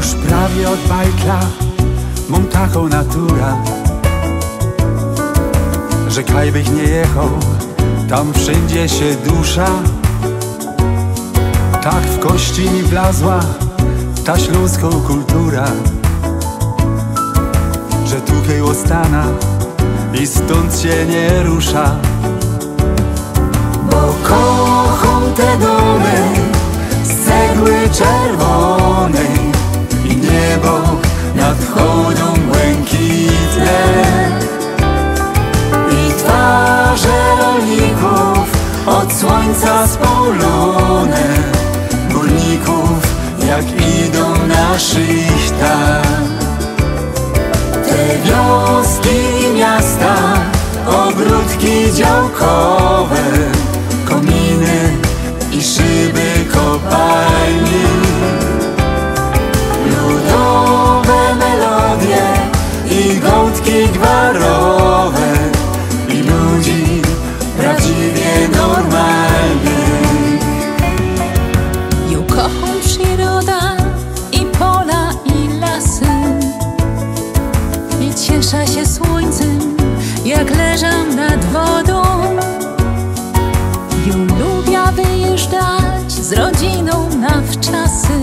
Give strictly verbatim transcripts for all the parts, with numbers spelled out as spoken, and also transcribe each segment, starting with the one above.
Już prawie od bajtla mam taką naturę, że kaj bych nie jechał, tam wszędzie się dusza. Tak w kości mi wlazła ta śląską kultura, że tutaj ostana i stąd się nie rusza. Bo kocham te domy z cegły czerwonej i niebo nad chodą błękitne, i twarze rolników od słońca spolone, górników jak idą na szychtach. Te wioski i miasta, ogródki działkowe, kominy i szyby kopalni, ludowe melodie i gołdki gwarowe, i ludzi prawdziwie normalnych. Ja kocham przyrodę i pola i lasy, i cieszę się słońcem, jak leżam nad wodą. Ja lubię wyjeżdżać z rodziną na wczasy,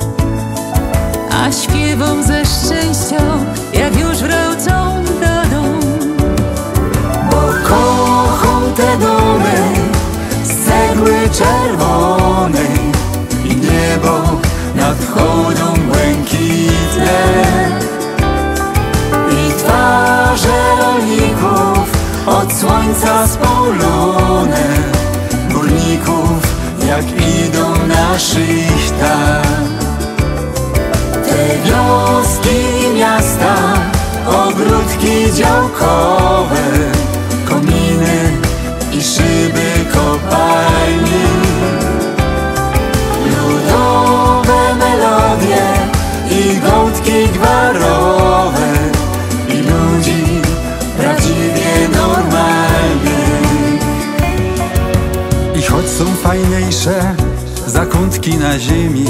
a śpiewam ze szczęścia, jak już wrócą do domu. Bo kocham te domy z cegły czerwonej i niebo nad chodą błękitne, i twarze rolników od słońca spolone, górników jak idą na szychtach. Te wioski i miasta, ogródki działkowe, kominy i szyby kopalni, ludowe melodie i gołdki gwarowe, i ludzi prawdziwie normalnych. I choć są fajniejsze zakątki na ziemi,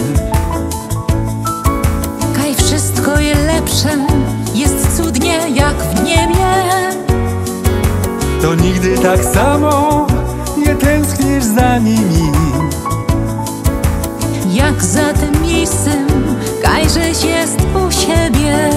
Kaj wszystko jest lepsze, jest cudnie jak w niebie. to nigdy tak samo nie tęsknisz za nimi. Jak za tym miejscem, kajżeś jest u siebie.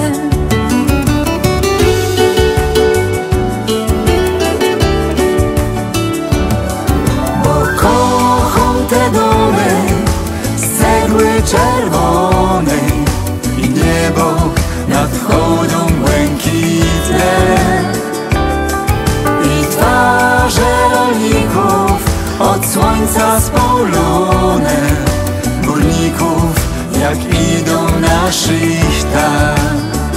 Bo kocham te domy z cegły czerwonej i niebo nad chodą błękitne, i twarze rolników od słońca spolone, górników jak idą na szychtach.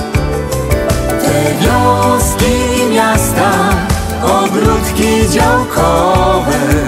Te wioski i miasta, ogródki działkowe,